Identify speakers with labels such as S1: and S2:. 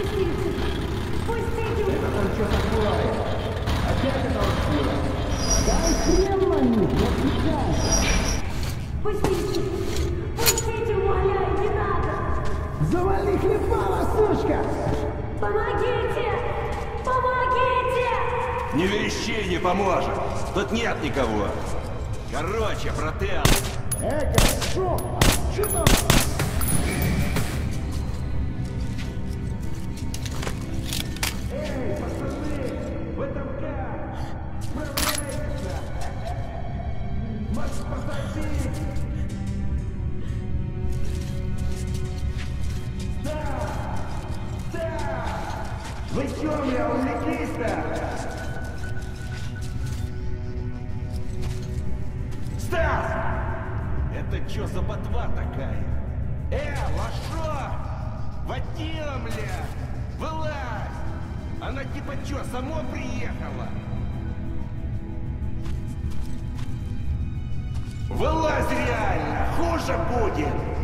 S1: Пустите!
S2: Это там что такое? Опять это успела? Дай хрен на них, не отвечай!
S1: Пустите! Пустите, умоляю, не надо!
S2: Завали хлебала, сучка!
S1: Помогите! Помогите!
S3: Не верещи, не поможет. Тут нет никого. Короче, брателл.
S2: Эка, шо? Что там? Эй, пацаны! Вы там как? Справляйтесь! Макс, подожди! Да! Да! Вы чё, бля, увлеклись-то?
S3: Стас! Это чё за ботва такая? Лошо! Водила, бля! Вылазь! Она типа чё, само приехала? Вылазь реально! Хуже будет!